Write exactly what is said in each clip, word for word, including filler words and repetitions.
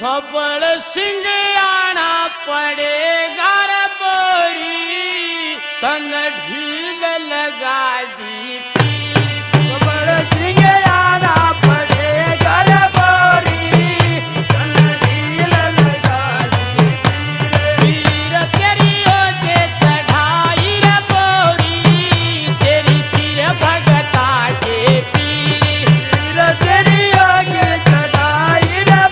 सबल सिंह आना पड़ेगा रे बोरी, तन ढील लगा दी सबल सिंह आना पड़ेगा रे बोरी, तन ढील लगा दी पीर तेरी ओजे चढ़ाई रे बोरी, तेरी सिर भगता के पीर पीर तेरी ओगे चढ़ाई रे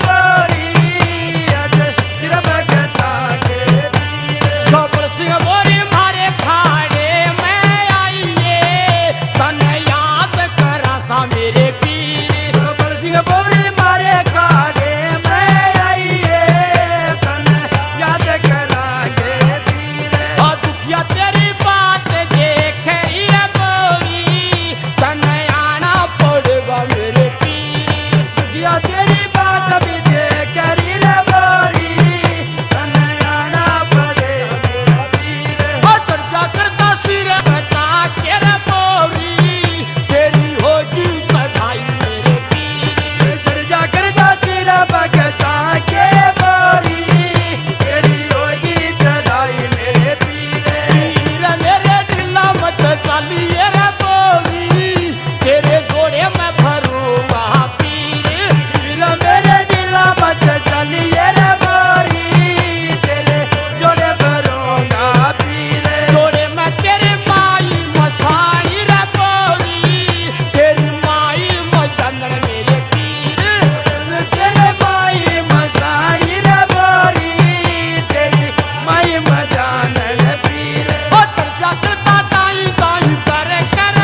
बोरी, आज सिर भगता के पीर सबल सिंह बोरी मारे खाड़े में आइए, तन याद करा सा मेरे पीर सबल सिंह बोरी मारे खाड़े में आइए, तन याद करांगे पीर और दुखिया तेरी बात देख रे बोरी, तन आना पड़ेगा मेरे पीर दिया तेरी बात भी देख रे बोरी, तन आना पड़े मेरा पीर और चर्चा करता सिर बता के रे बोरी, तेरी होगी चढ़ाई मेरे पीर चढ़ जा कर दासिर भगता के बोरी, तेरी होगी चढ़ाई मेरे पीर पीर मेरे ढिला मत चलिए रे बोरी, तेरे जोड़े में भरूंगा पीर पीर मेरे दिला मत चलिए रे बोरी, तेरे जोड़े भरूंगा पीर जोड़े में तेरी माई मसाणी रे बोरी, तेरी माई मजनर मेरे पीर तेरे माई मसाई रे बोरी, तेरी माई मजान रे पीर ओ चर्चा करता ताई ताई कर कर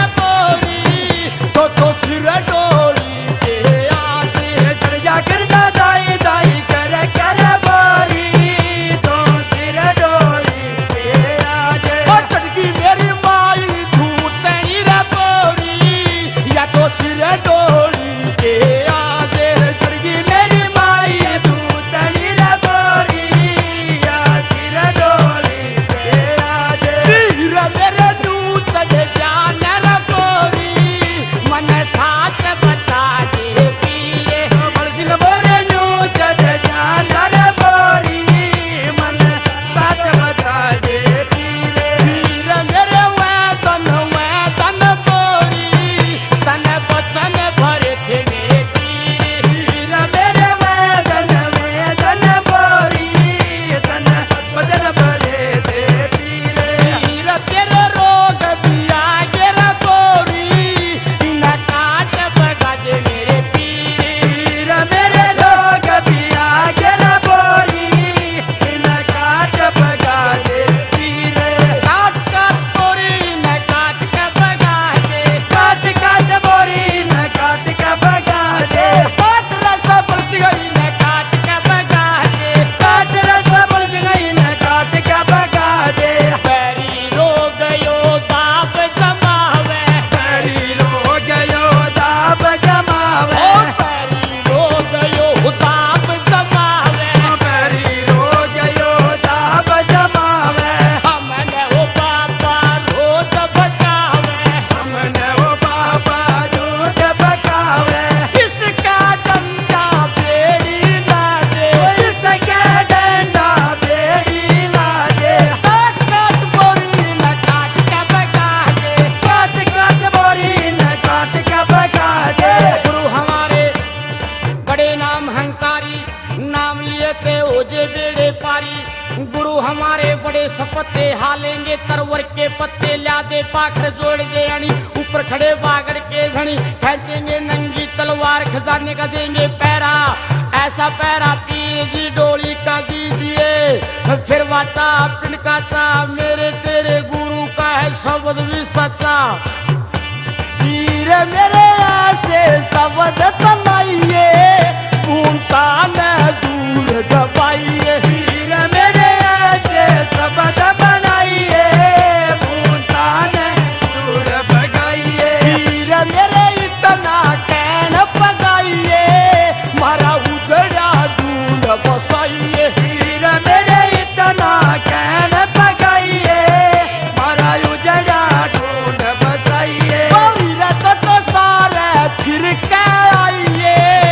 बोरी, तो तो सिर डोली के आज चढ़ जा कर दाई दाई कर कर बोरी, तो सिर डोरी पे आज ओ चढ़गी मेरी माई धूतनी रे बोरी, या तो सिर डोली के आज चढ़गी मेरी माई तू तनी रे बोरी, या सिर डोरी पे आज पीर मेरे दूत जान रे बोरी, मन साथ बता दे पीर सबल सिंह बोरे नू चढ़ जाना रे बोरी, मन साच बता दे पीर पीर मेरे वैतन वैतन बोरी, तन बचन भरे थे मेरे पीर पीर मेरे वैदन वैदन बोरी, तन वचन भरे दे पीर पीर तेरे रोग दिया गिरा बोरी, इन काट बगा दे मेरे पीर पीर मेरे लोग भी आगे न बोली, इन काट बगा दे पीर काट काट बोरी न काट के बगा दे, काट काट बोरी न काट का बगा दे, काट रसा बरसिगई न काट के बगा दे, काट रसा बज गई न काट का बगा दे, पैरी रो गयो दाब जमावे, पैरी लो गयो दाब जमावे, ओ पैरी रो गयो दाब जमावे, पैरी लो गयो दाब जमावे, हमने वो बाबा रोज बकावे, हमने वो बाबा दूध बकावे, इसका डंडा बेड़ी ला दे, इसके डंडा बेड़ी ला दे, काट काट बोरी न काट के बगा दे, काट काट बोरी न काट का बगा दे, गुरु हमारे बड़े नाम हंकारी, नाम लिए के ओजे बेड़े पारी, गुरु हमारे बड़े सपते हालेंगे तरवर के पत्ते ला दे, पाखर जोड़ दे अणी ऊपर खड़े बागड़ के धनी, खींचेंगे नंगी तलवार खजाने का देंगे पैरा, ऐसा पैरा पीर जी डोली का दीजिए, फिर वाचा पिंडका चा मेरे तेरे गुरु का है शब्द भी सच्चा, पीर मेरे ऐसे शब्द चलाइए, पूनता न दूर दबाइए, पीर मेरे ऐसे शब्द बनाइए, भूता ने दूर भगाइए, पीर मेरे इतना कहन पगाइए, मारा उजड़ा ढूंढ बसाइए, पीर मेरे इतना कहन भगाइए, मारा उजड़ा ढूंढ बसाइए, पीर तो सारे फिर के आइए,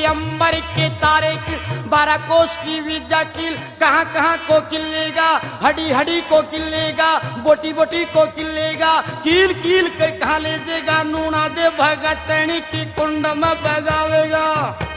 अंबर के तारे की बारह कोस की विद्या किल कहाँ कहाँ को किलेगा हड्डी हड्डी को किलेगा बोटी बोटी को किलेगा कील कील कर कहाँ ले जाएगा नूना दे भगतनी की कुंड में बगावेगा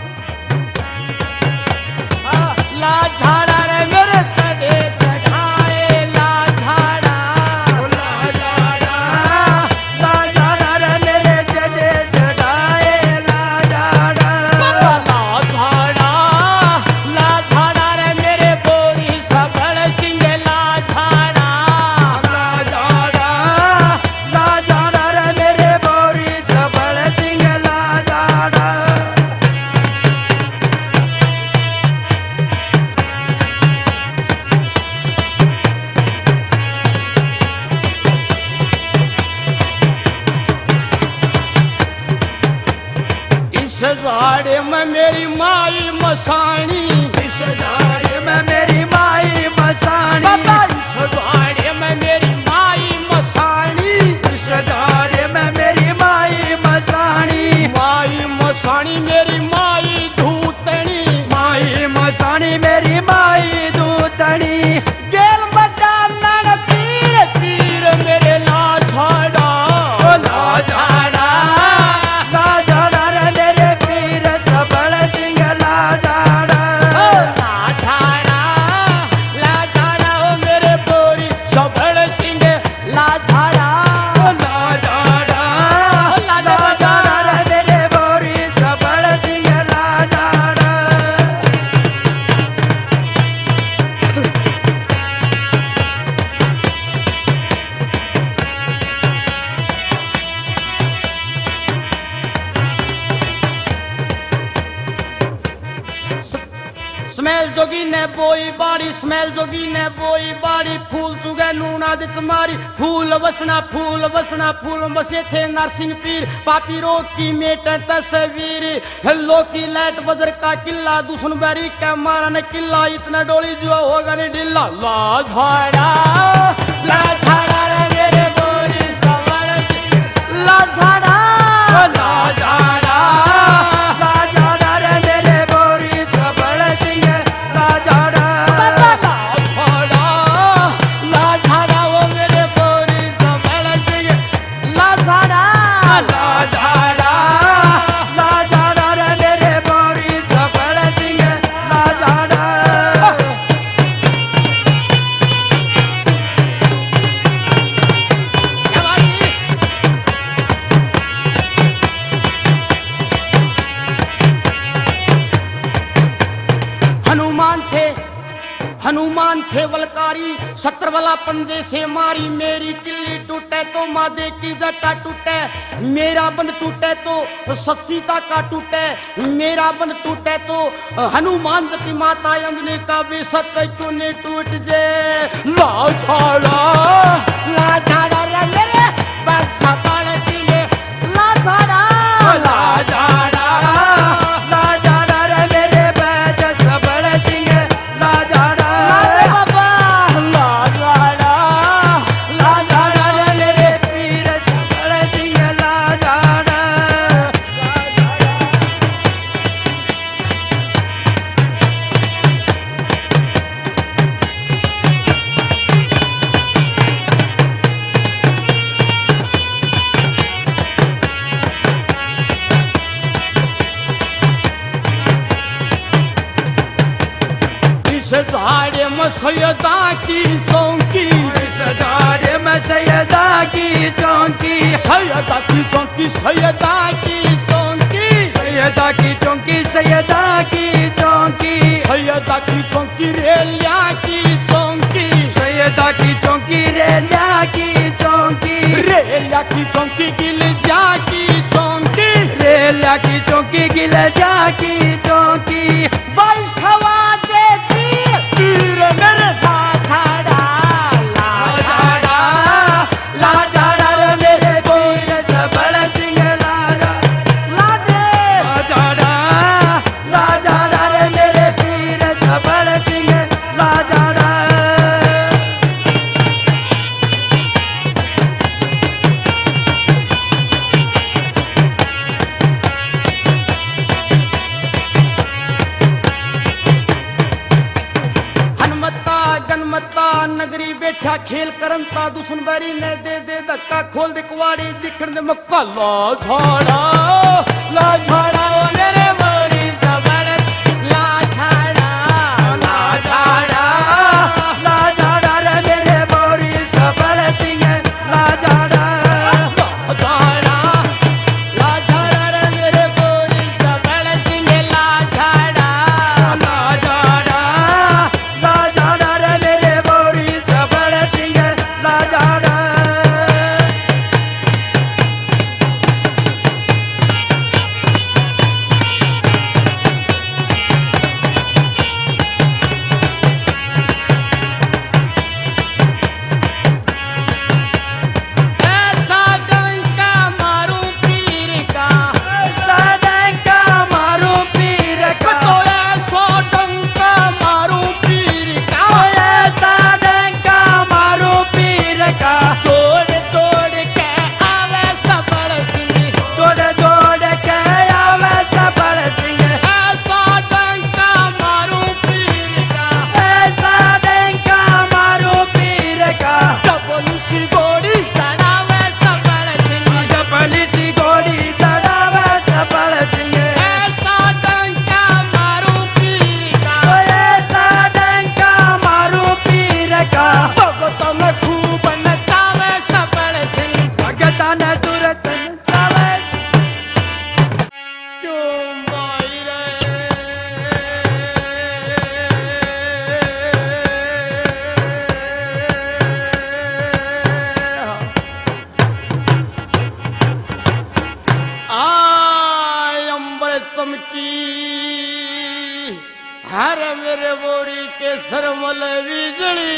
ला झाड़ा रे मेरे चढ़े चढ़ाए ला झाड़ा ला झाड़ा ला झाड़ा रे मेरे चढ़े चढ़ाए ला झाड़ा ला झाड़ा ला झाड़ा रे मेरे बोरी सबड़ सिंह ला झाड़ा ला झाड़ा ला झाड़ा रे मेरे बोरी सबड़ सिंह ला झाड़ा इस झाड़े में मेरी माई मसानी इस झाड़े में मेरी माई मसानी बाबा इस झाड़े में मेरी माई मसानी इस झाड़े में मेरी माई मसानी माई मसानी मेरी माई धूतनी माई मसानी मेरी माई दूतनी गेल बदानन पीर पीर मेरे ला झाड़ा ला झाड़ा ला झाड़ा रे मेरे पीर सबड़ सिंह ला झाड़ा ला झाड़ा ला झाड़ा ओ मेरे बोरी सबड़ सिंह ला झाड़ा ला झाड़ा ला ला झाड़ा रे मेरे बोरी सबड़ सिंह ला झाड़ा स्मेल जोगी ने बोई बाड़ी स्मेल जोगी ने बोई बाड़ी फूल चुगे नूना दे चमारी फूल बसना फूल बसना फूल बसे थे नरसिंह पीर पापी रोग की मेट तस्वीर हेलो की लाइट बजर का किला दुश्मन बैरी का मारा ने किला इतना डोली जो होगा नहीं ढिल्ला ला झाड़ा ला झाड़ा रे मेरे बोरी सवार ला झाड़ा ला झाड़ा ला झाड़ा रे मेरे बोरी सबड़ सिंह ला झाड़ा ला झाड़ा ला झाड़ा वो मेरे बोरी सबड़ सिंह ला झाड़ा ला झाड़ा ला झाड़ा रे मेरे बोरी सबड़ सिंह ला झाड़ा शाबाशी। हनुमान थे हनुमान थे बलकारी सत्र वाला पंजे से मारी मेरी किल्ली टूटे तो मादे की जटा टूटे मेरा बंद टूटे तो सत्सीता का टूटे मेरा बंद टूटे तो हनुमान जी की माता अंजनी का भी सत्य क्यों नहीं टूट जे ला झाड़ा ला झाड़ा रे मेरे बच्चा पाल सिंह ला झाड़ा ला झाड़ा ला झाड़ा रे मेरे बैज सबड़ सिंह ला झाड़ा ला दे बाबा ला झाड़ा ला झाड़ा रे मेरे पीर सबड़ सिंह ला झाड़ा इस झाड़े में सैयदा की चौकी इस झाड़े में सैयदा की चौकी सैयदा की चौकी सैयदा की चौकी सैयदा की चौकी सैयदा की चौकी सैयदा की चौकी रेलिया की चौकी सैयदा की चौकी रेलिया की चौकी रेलिया की चौकी गिलजा की चौकी रेलिया की चौकी गिलजा की चौकी बाईस खवाजे पीर पीर मेरे ला झाड़ा ला झाड़ा ला झाड़ा रे मेरे पीर सबड़ सिंह ला झाड़ा ला दे ला झाड़ा ला झाड़ा रे मेरे पीर सबड़ सिंह ला झाड़ा बैठा खेल करन ता दुश्मन बैरी ने दे दे धक्का खोल दे कुवाड़ी दिखण दे मक्का ला झाड़ा ला झाड़ा ओ मेरे बोरी सबड़ ला झाड़ा ला झाड़ा ला झाड़ा रे मेरे बोरी सबड़ सिंह ला झाड़ा ला झाड़ा ला झाड़ा रे मेरे बोरी सबड़ सिंह ला झाड़ा ला झाड़ा ला झाड़ा रे मेरे बोरी सबड़ सिंह ला झाड़ा ऐसा डंका मारूं पीर का साडंका मारू पीर का तो ऐसा डंका मारूं पीर का ऐसा डंका मारू पीर का तोड़ तोड़ के आवे सबड़ सिंह दौड़ दौड़ के आवे सबड़ सिंह ऐसा डंका मारूं पीर का ऐसा डंका मारू पीर का डबल सी गोरी तड़ावे सबड़ सिंह डबली सी गोली दड़ावे सबड़ सिंह ऐसा डंका मारूं पीर का ऐसा डंका मारू पीर का भगत में खूब नचावे सबड़ सिंह भगता ने तुरंत चावे क्यों भाई आय अंबर चमकी हर मेरे बोरी के सरमल बिजली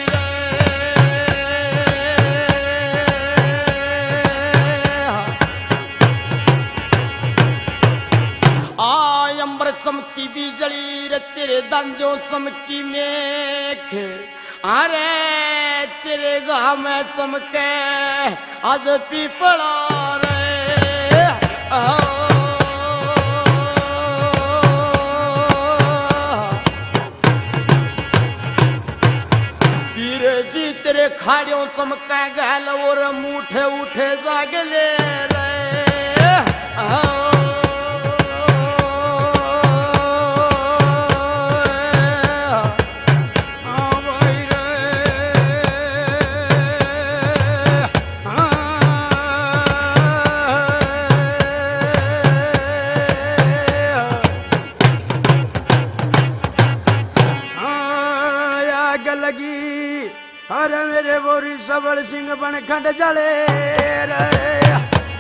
आय अंबर चमकी बिजली रे तेरे दंजो चमकी मेख अरे तेरे गाँव में चमके आज पीपड़ा रे आओ। पीर जी तेरे खाड़ियों चमके गहल और मुठे उठे जागले रे आओ। आग लगी अरे मेरे बोरी सबड़ सिंह बन खंड जले रे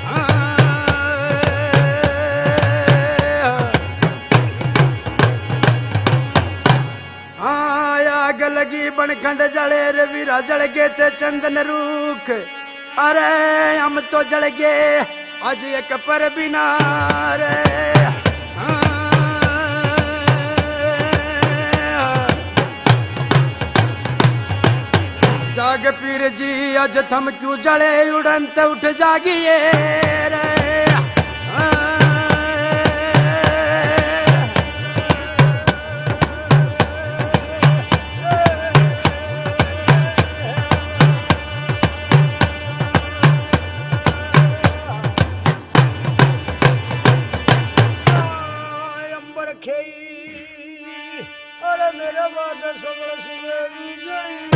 आग लगी बन खंड जले रे वीरा जल गए थे चंदन रूख अरे हम तो जल गए आज एक पर बिना रे जाग पीर जी आज थम क्यों जले उड़ंत उठ जागिए रे अंबर खेई अरे मेरा बात सबड़ सिंह बिजली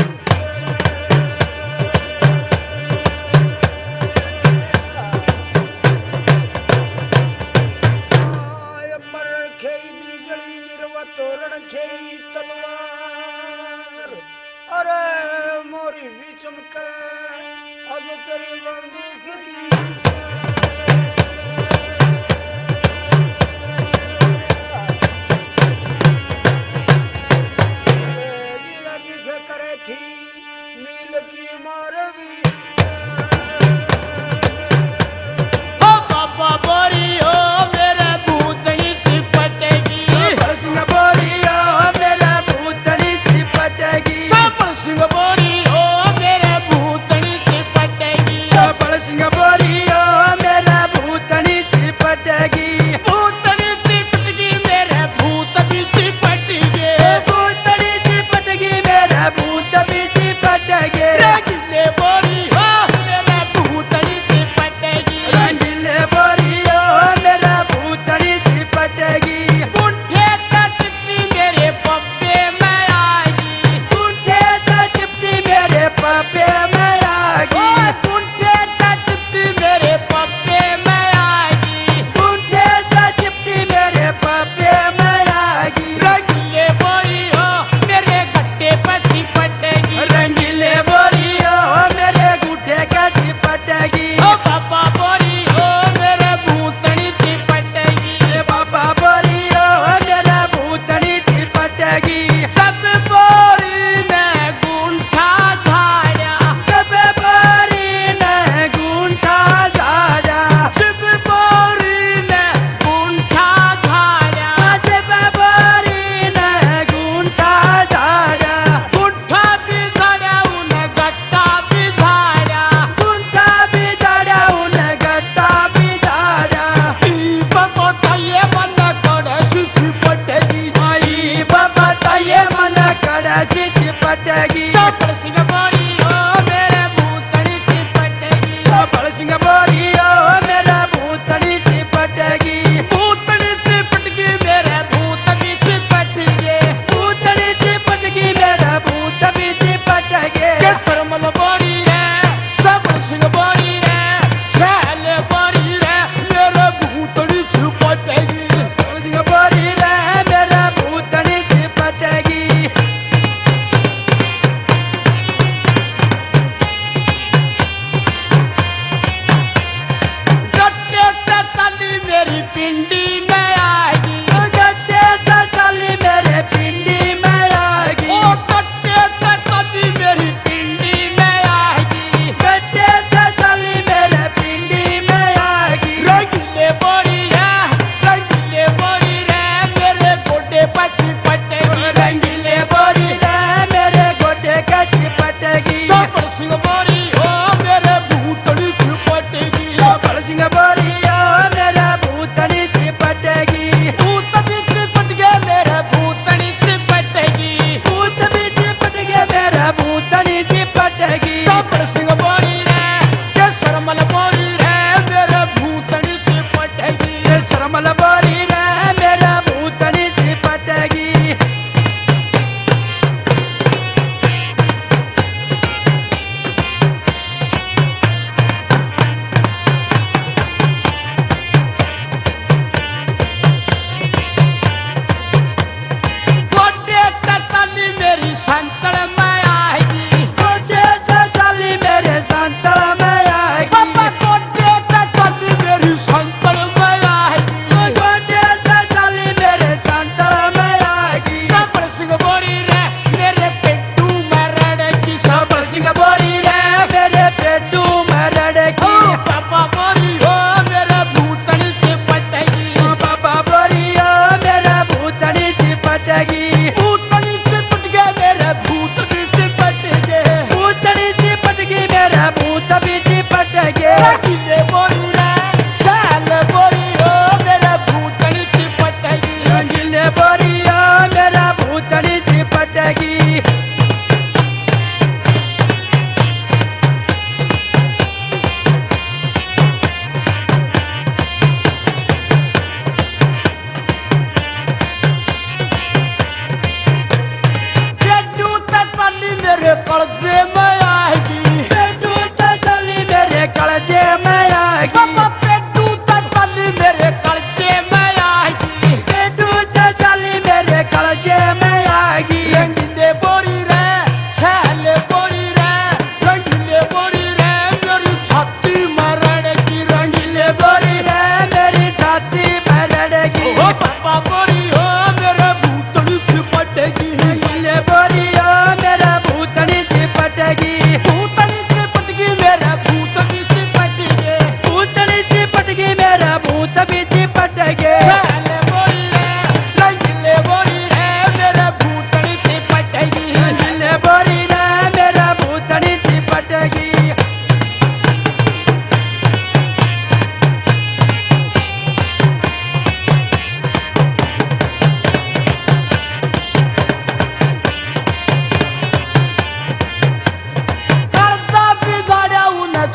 तोरण खेई तलवार अरे मोरी भी चमके आज तेरी बंदूक की वीरा दिखे करे थी नील की मारवी ओ बाबा बोरी ओ मेरे भूतनी चिपटेगी सिंह बोरी ओ मेरा भूतनी चिपटेगी सबल सिंह बोरी ओ मेरे भूतनी चिपटेगी सबल सिंह बोरी ओ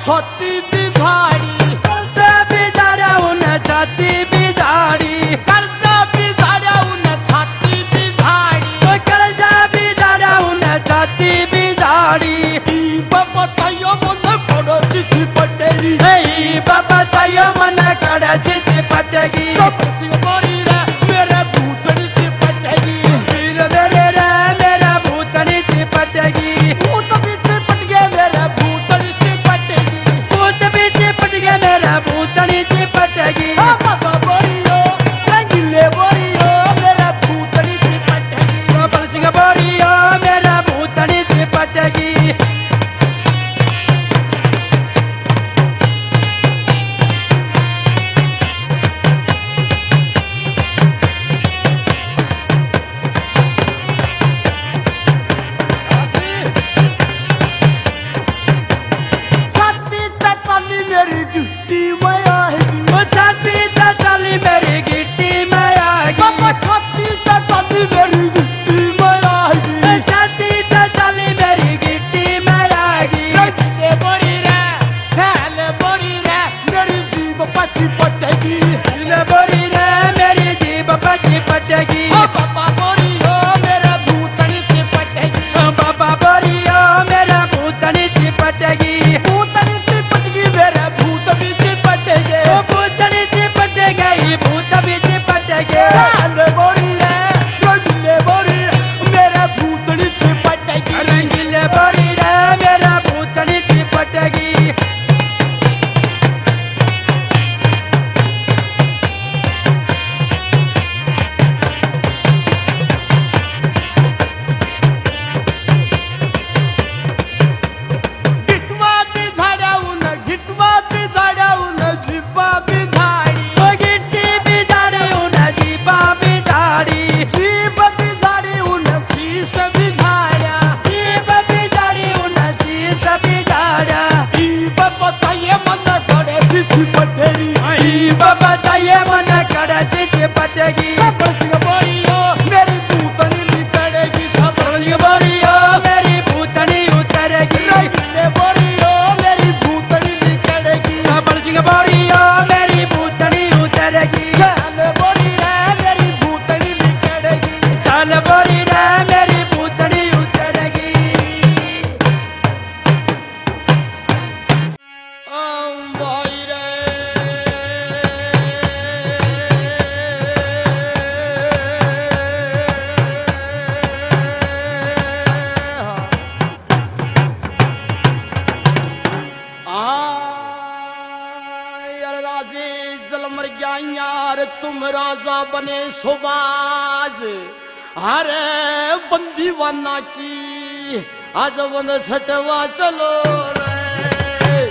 छाती बिझाड़ी कर्जा बिझाड़ा उन छाती बिझाड़ी कर्जा बिझाड़ा उन छाती बिझाड़ी कर्जा बिझाड़ा उन छाती बिझाड़ी बाबा तायो मन कड़सी चिपटेगी बाबा तायो मन कड़सी चिपटेगी सब बोरी रे मेरे भूतड़ी चिपटेगी वीर मेरे रे मेरा भूतड़ी चिपटेगी भूत भी चिपट गया मेरा भूतड़ी चिपटेगी भूत भी चिपट गया मेरा भूतड़ी चिपटेगी बाबा बोरियो रंगीले बोरियो मेरा भूतड़ी चिपटेगी गोपाल सिंह बोरियो मेरा भूतड़ी चिपटेगी बाबा बोरियो मेरा भूतड़ी चिपटेगी बाबा बोरियो मेरा भूतड़ी चिपटेगी भूतड़ी चिपटेगी मेरा भूत भी चिपटेगी भूतड़ी चिपटेगी भूत भी चिपटेगी चाल बोरी रे रंगीले बोरी मेरा भूतड़ी चिपटेगी रंगीले बोरी रे मेरा भूतड़ी चिपटेगी बाबा ताये मन कड़सी चिपटेगी सिंह बोरियो मेरी भूतनी निकलेगी सिंह बोरियो मेरी भूतनी उतरेगी रंगीले बोरियो मेरी भूतनी निकलेगी सिंह बोरियो मेरी भूतनी उतरेगी चाल बोरी रे मेरी भूतनी निकलेगी चाल बोरी रे मेरी भूतनी उतरेगी ओम बोई रे यार तुम राजा बने सुबाज अरे बंदीवाना की आज वन छठवा चलो रे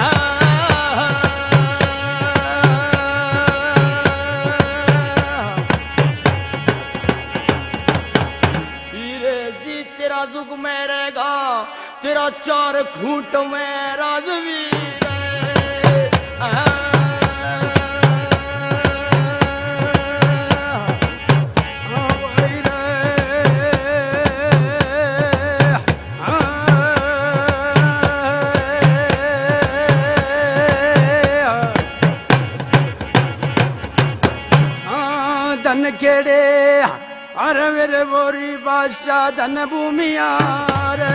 हीरे जी तेरा जुग में रहेगा तेरा चार खूंट में राजवीर है। धन खेड़े अरे मेरे बोरी बादशाह धन भूमिया रे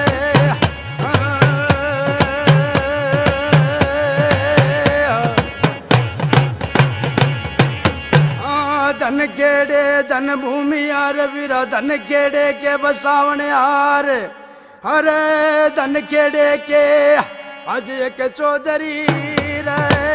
धन खेड़े धन भूमिया रे वीरा धन खेड़े के बसावने हार अरे धन खेड़े के आज एक चौधरी रे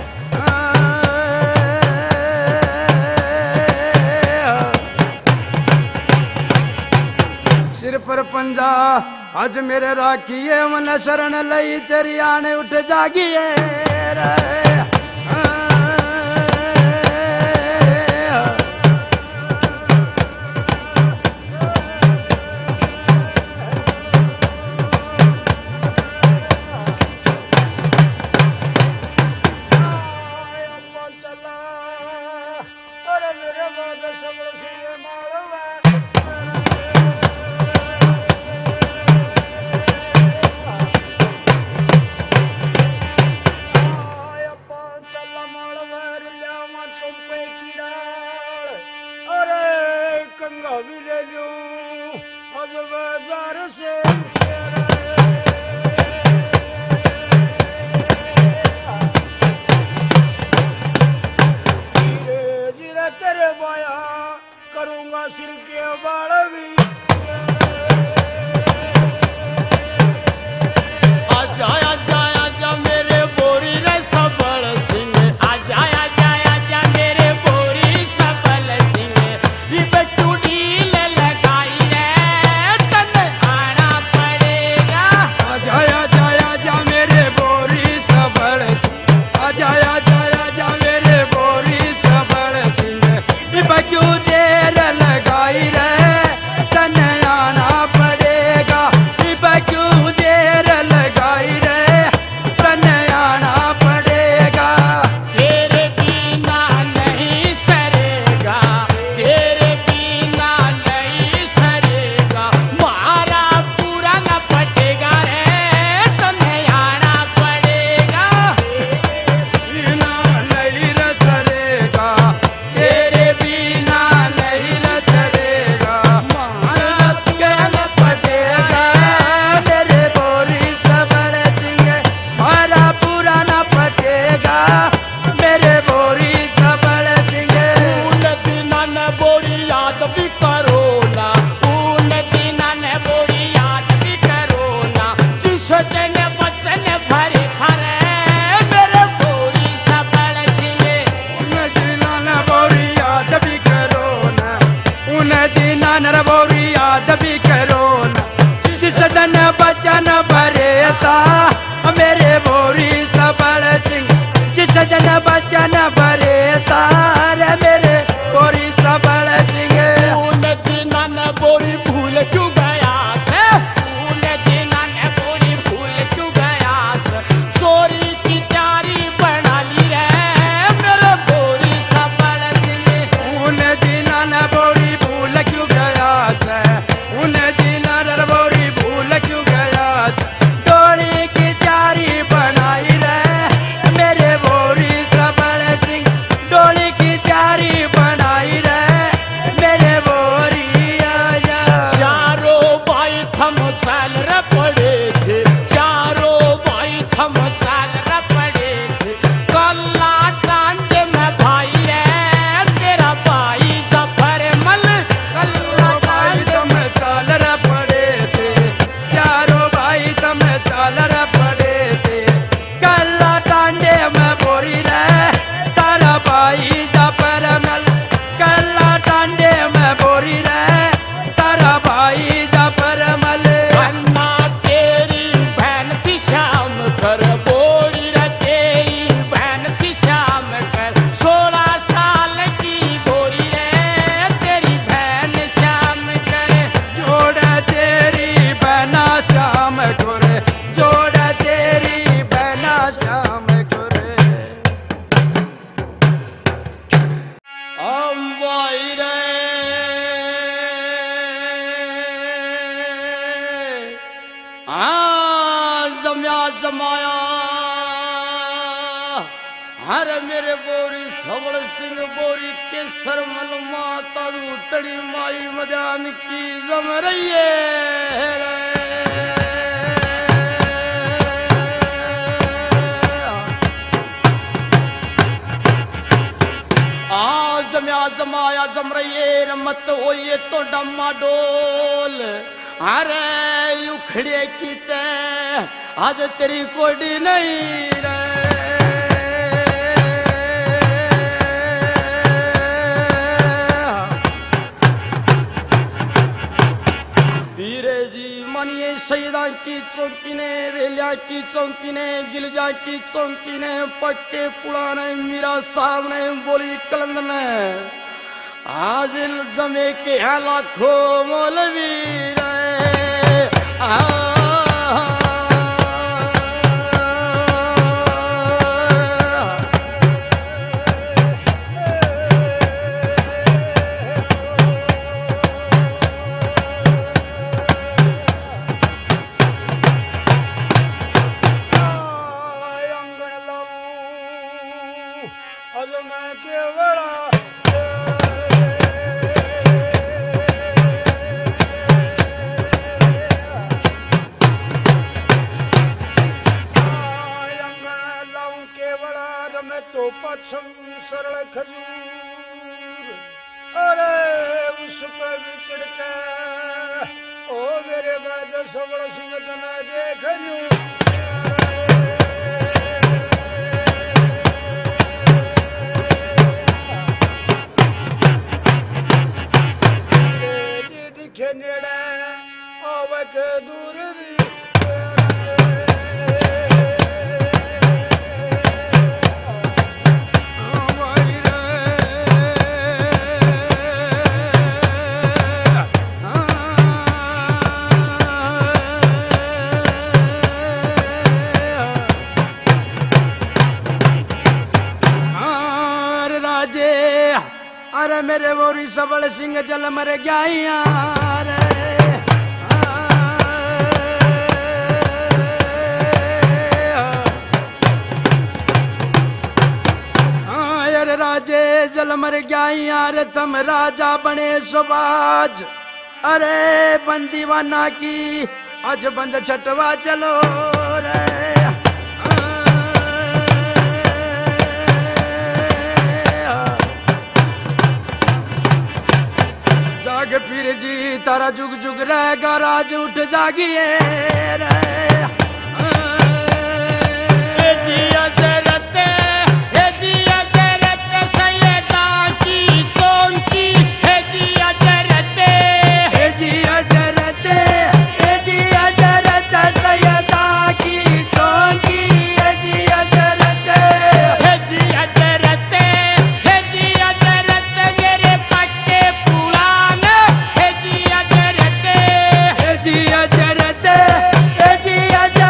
सिर पर पंजा आज मेरे राखिए मन शरण लई तेरी आने उठ जागिए रे लहंगा भी ले लूं आज बाजार से धीरे धीरे तेरे माया करूंगा सिर के बाल भी आजा आजा आजा मेरे बोरी रे सबल सिंह आजा आजा आजा मेरे बोरी सबल सिंह ये बचूड़ी ले लगाई रे तन आना पड़ेगा आजा आजा आजा मेरे बोरी सबल सिंह आजा आजा आजा मेरे बोरी सबल सिंह ये बचू देर लगाई रे तन आना पड़ेगा ये बचू देर लगाई रे तन आना पड़ेगा तेरे बिना नहीं सरेगा तेरे बिना नहीं सरेगा मारा पूरा न पटेगा रे तुम्हें आना पड़ेगा बिना नहीं रसरेगा तेरे बिना नहीं रसरेगा मारा के न पटेगा मेरे बोरी सबल सिंह मारा पूरा न पटेगा मेरे बोरी सबल सिंह उन दिना ने बोरी याद भी करो ना उन दिना ने बोरी याद भी करो ना जिस दिन वचन भरे थारे मेरे बोरी सबल सिंह उन दिना न बोरी याद भी करो ना उन दिना न बोरी याद भी करो ना जिस दिन बचन भरे था मेरे बोरी सबल सिंह जिस दिन बचन भरे था रे मेरे बोरी सबल सिंह उन दिना ने बोरी भूल क्यों गया से उन दिना ने बोरी भूल क्यों गया से चोरी की तैयारी बना ली रे मेरे बोरी सबल सिंह उन दिना न बोरी भूल क्यों गया से उन दिना न बोरी भूल क्यों गया से डोली की तैयारी बनाई रे मेरे बोरी सबल सिंह डोली की तैयारी बनाई रे मेरे बोरी आया चारों भाई थम चाल रे पड़े थे चारों भाई थम चाल रे पड़े थे कल्ला टांडे में भाई रे तेरा भाई जफर मल कल्ला भाई टांडे तुम चाल रे पड़े थे चारों भाई तुम चाल रे पड़े थे कल्ला टांडे में बोरी रे तारा भाई जफर मल कल्ला टांडे में बोरी रे तारा भाई जफर मल अन्ना तेरी बहन थी शाम कर बोरी रे तेरी बहन थी शाम कर सोलह साल की बोरी रे तेरी बहन शाम कर जोड़ तेरी बहना शाम करे जोड़ तेरी बहना शाम करे अम्बाई रे हाँ जमया जमाया हर मेरे बोरी सबल सिंह बोरी के सरमल माता तड़ी माई मदान की जम रही है आ जमया जमाया जम रही रमत हो ये तो डम्मा डोल अरे उखड़े की ते आज तेरी कोडी नहीं रे वीरे जी मानिए शहीदा की चौकी ने रेलिया की चौकी ने गिलजा की चौकी ने पक्के पुराने मीरा साहब ने बोली कलंद ने आज जमे के हैं लाखों मौलवी रे आ रेशम सरल खजूर, अरे उस पर बिछड़ के ओ मेरे बाद सबड़ सिंह तना देख लूं। दिखे नेड़े आवक दूर भी अरे मेरे बोरी सबल सिंह जल मर गया रे। अरे राजे जल मर गया रे, तुम राजा बने सुबाज। अरे बंदीवाना की आज बंद छटवा चलो रे। जाग पीर जी तारा जुग जुग रहेगा, राज उठ जागिए रे। हे जी हजरत, हे जी हजरत सैयदा की चौंकी, हे जी हजरत, हे जी हजरत, हे जी हजरत सैयदा की चौंकी, हे जी हजरत, हे जी हजरत, हे जी हजरत मेरे पट्टे पुराण, हे जी हजरत, हे जी हजरत, हे जी हजरत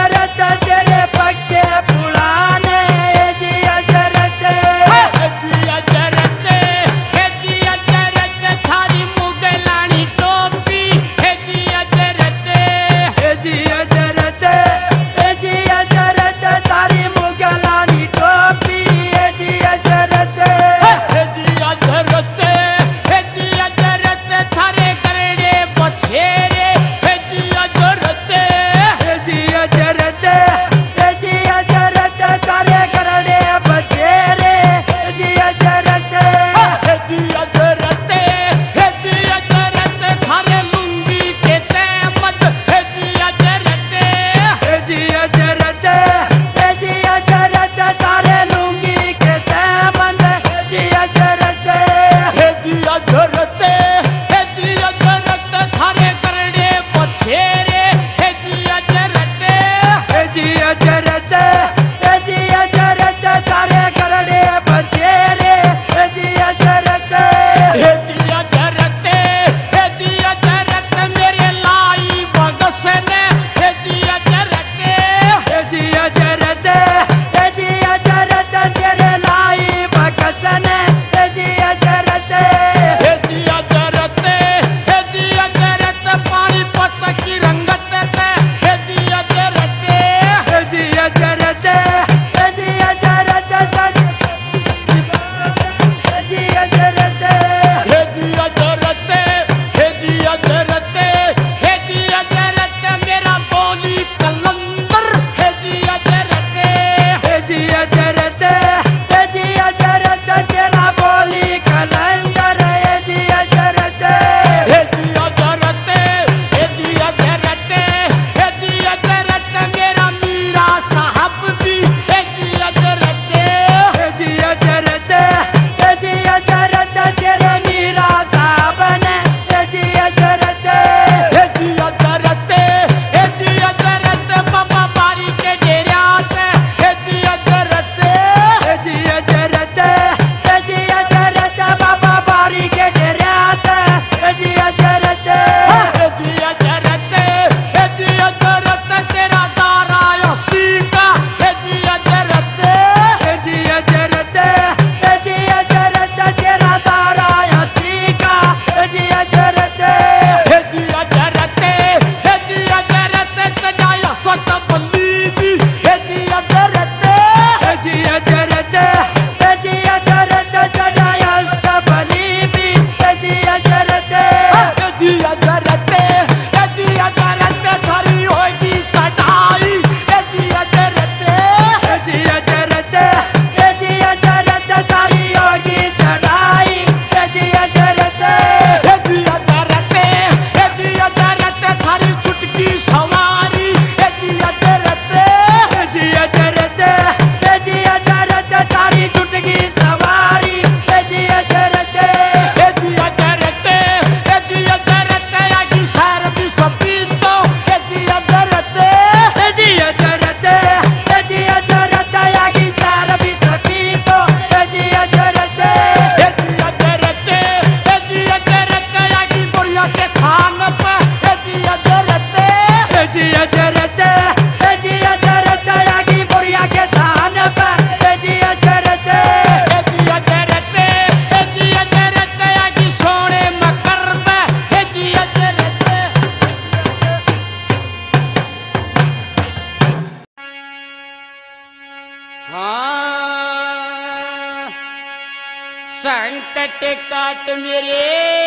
काट मेरे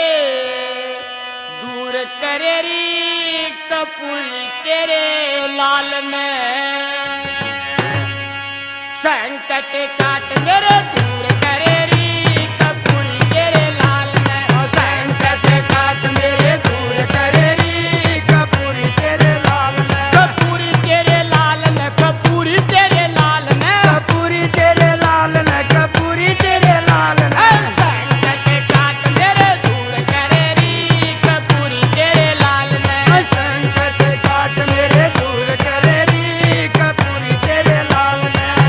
दूर करे री कपूरी तेरे लाल में संकट काट मेरे दूर करे री कपूरी तेरे लाल में संकट काट मेरे दूर करे री कपूरी तेरे लाल में कपूरी तेरे लाल में कपूरी तेरे लाल में कपूरी तेरे लाल न कपूरी तेरे लाल न संकट काट मेरे दूर करे री कपूरी तेरे लाल में संकट काट मेरे दूर करे री कपूरी तेरे लाल न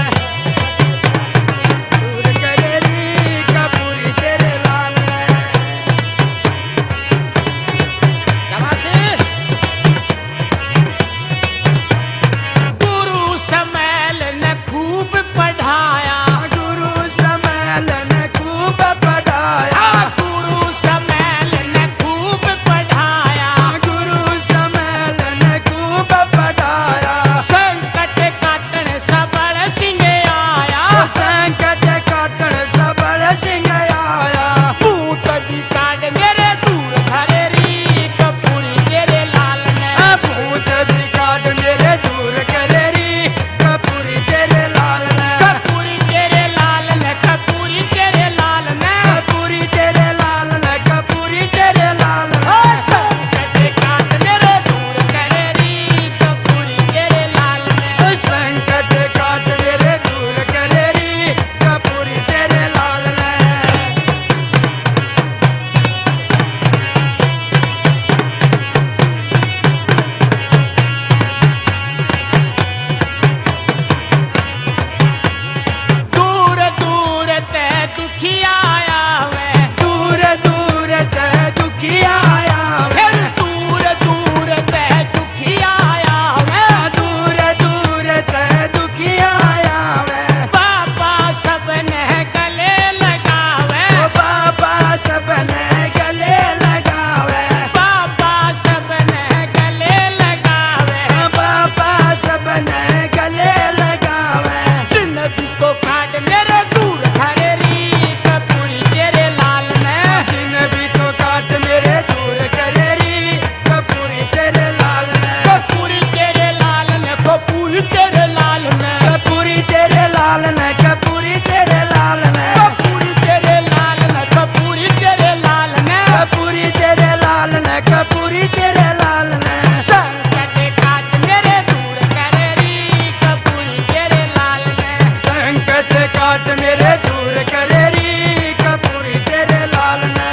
दूर करे री कपूरी तेरे लाल न शाबाशी गुरु समैल ने खूब पढ़ाया गुरु समैल ने खूब पढ़ाया गुरु समैल ने खूब पढ़ाया गुरु समैल ने खूब पढ़ाया संकट काटन सबल सिंह आया संकट काटन सबल सिंह आया भूत भी काट मेरे दूर करे री कपूरी तेरे लाल में भूत भी काट मेरे दूर करे री कपूरी तेरे लाल न कपूरी तेरे लाल में कपूरी तेरे लाल में कपूरी तेरे लाल न कपूरी तेरे लाल न संकट काट मेरे दूर करे री कपूरी तेरे लाल में संकट काट मेरे दूर करे री कपूरी तेरे लाल न दूर दूर ते दुखी आया वे दूर दूर ते दुखी आया फिर दूर दूर ते दुखी आया वे दूर दूर ते दुखी आया वे बाबा सबने गले लगावे ओ बाबा सबने गले लगावे बाबा सबने गले लगावे बाबा सबने गले लगावे जिन भी को काट मेरे दूर करे री कपूरी तेरे लाल में जिन भी तो काट मेरे दूर करे री कपूरी तेरे लाल ने कपूरी तेरे लाल में कपूरी तेरे लाल में कपूरी तेरे लाल ने कपूरी तेरे लाल ने कपूरी तेरे लाल में कपूरी तेरे लाल में कपूरी तेरे लाल ने कपूरी तेरे लाल ने संकट काट मेरे दूर करे री कपूरी तेरे लाल में संकट काट मेरे दूर करे री कपूरी तेरे लाल ने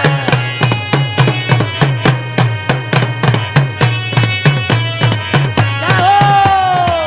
जाओ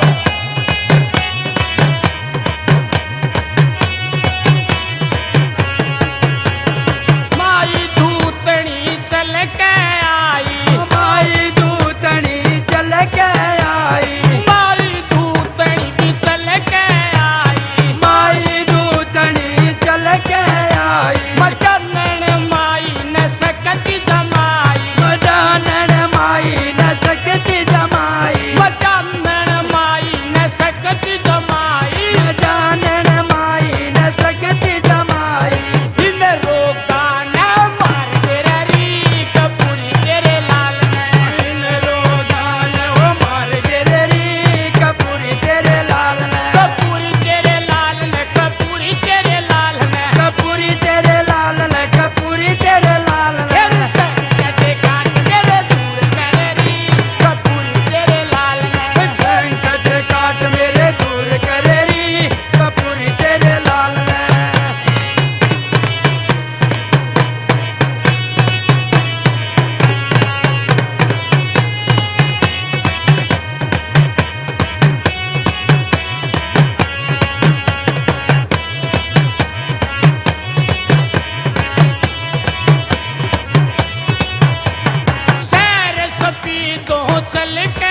माई दूतनी चल के आई माई दूतनी चल के आई माई दूतनी भी चल के आई माई दूतनी चल के आई मटन माई न सकती जमाई मदानन माई न सकती जमाई मटन माई न सकती जमाई मदानन माई न सकती जमाई इन रोगा न मार तेरा री कपूरी तेरे लाल में इन रोगान वो मार गिरे री कपूरी तेरे लाल ने कपूरी तेरे लाल में कपूरी तेरे लाल में कपूरी तेरे लाल ने कपूरी तेरे लाल ने फिर संकट काट मेरे दूर करे री कपूरी तेरे लाल में संकट काट मेरे दूर करे री कपूरी तेरे लाल ने सैर सपी दो चल के